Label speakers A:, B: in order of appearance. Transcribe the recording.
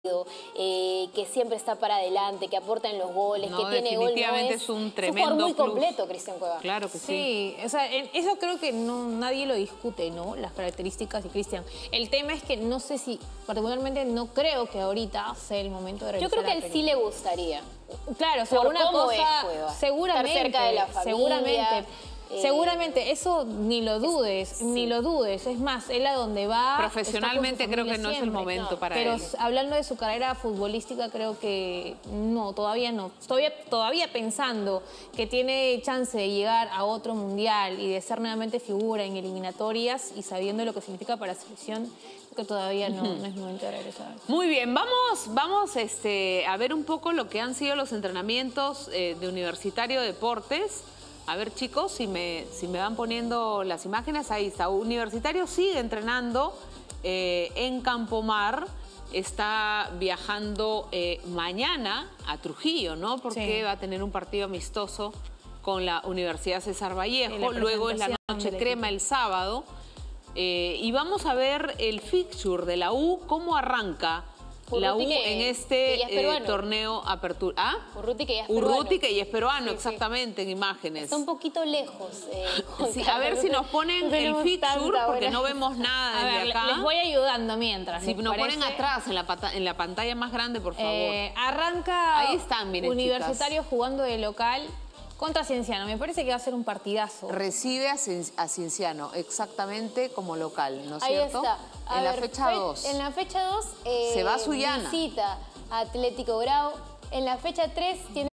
A: que siempre está para adelante, que aporta en los goles, que tiene gol.
B: Definitivamente es un tremendo
A: jugador muy
B: plus.
A: completo, Cristian Cueva.
B: Claro que sí.
C: Sí, o sea, eso creo que nadie lo discute, ¿no? Las características de Cristian. El tema es que no sé si, particularmente no creo que ahorita sea el momento de regresar.
A: Yo creo que a él sí le gustaría.
C: Claro, o sea,
A: Por
C: una
A: cómo
C: cosa,
A: es Cueva.
C: seguramente,
A: Estar cerca de la familia.
C: Seguramente, eso ni lo dudes, ni lo dudes. Es más, él a donde va...
B: Profesionalmente creo que no es el momento para él.
C: Pero hablando de su carrera futbolística, creo que no, todavía no. Todavía pensando que tiene chance de llegar a otro mundial y de ser nuevamente figura en eliminatorias y sabiendo lo que significa para la selección, creo que todavía no es momento de regresar.
B: Muy bien, vamos a ver un poco lo que han sido los entrenamientos de Universitario Deportes. A ver, chicos, si me van poniendo las imágenes, ahí está. Universitario sigue entrenando en Campomar. Está viajando mañana a Trujillo, ¿no? Porque
C: sí,
B: va a tener un partido amistoso con la Universidad César Vallejo. Luego es la noche crema el sábado. Y vamos a ver el fixture de la U, cómo arranca la U en este torneo apertura. ¿Ah?
A: Urruti, que ya es peruano.
B: Urruti, que ya es peruano,
A: sí,
B: exactamente, en imágenes.
A: Está un poquito lejos.
B: Sí, a ver si nos ponen el fixture, porque no vemos nada desde acá.
C: Les voy ayudando mientras.
B: Si nos ponen atrás, en la pantalla más grande, por favor.
C: Arranca
B: ahí están, miren,
C: Universitario
B: chicas,
C: jugando de local contra Cienciano. Me parece que va a ser un partidazo.
B: Recibe a Cienciano, exactamente como local, ¿no es
A: ahí
B: cierto?
A: Está.
B: En la fecha 2.
A: En la fecha 2
B: se va a Sullana.
A: Visita a Atlético Grau. En la fecha 3 tiene